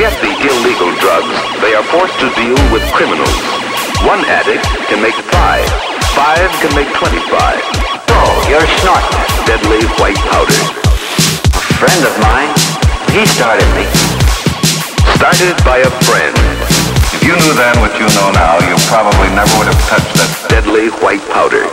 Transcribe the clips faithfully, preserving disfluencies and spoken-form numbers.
get the illegal drugs, they are forced to deal with criminals. One addict can make five. Five can make twenty-five. Oh, you're snorting. Deadly white powder. A friend of mine, he started me. Started by a friend. If you knew then what you know now, you probably never would have touched that deadly white powder.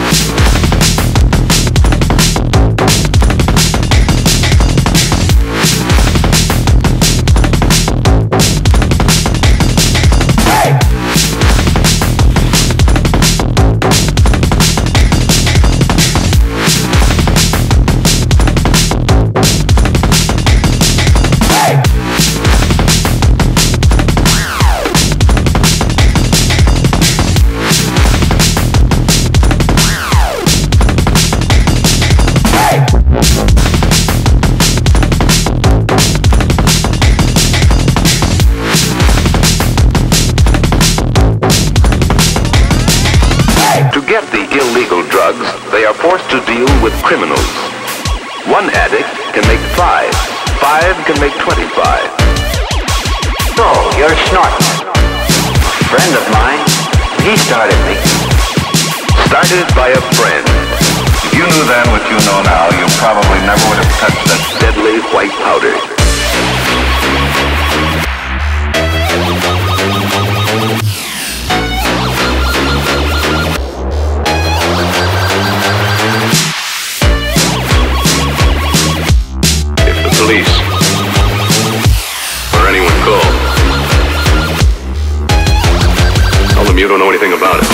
To get the illegal drugs, they are forced to deal with criminals. One addict can make five. Five can make twenty-five. Oh, you're snorting. A friend of mine, he started me. Started by a friend. If you knew then what you know now, you probably never would have touched that deadly white powder. Police, or anyone call. Tell them you don't know anything about it.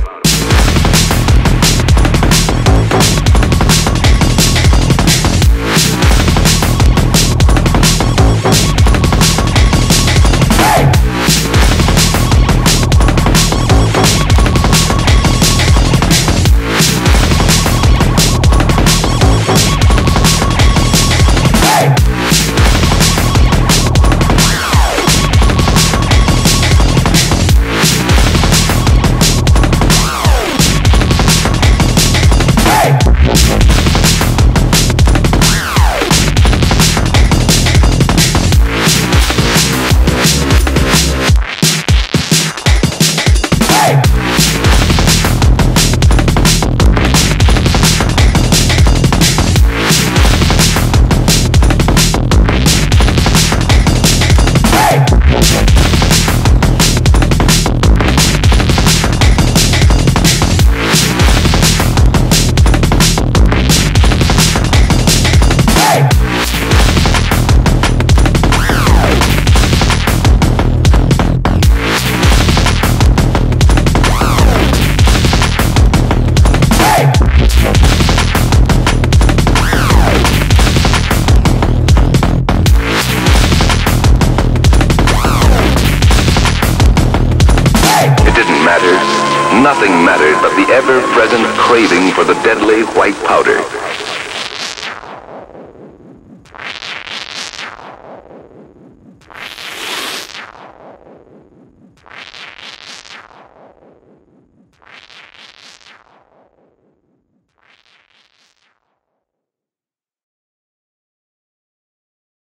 Nothing mattered but the ever-present craving for the deadly white powder.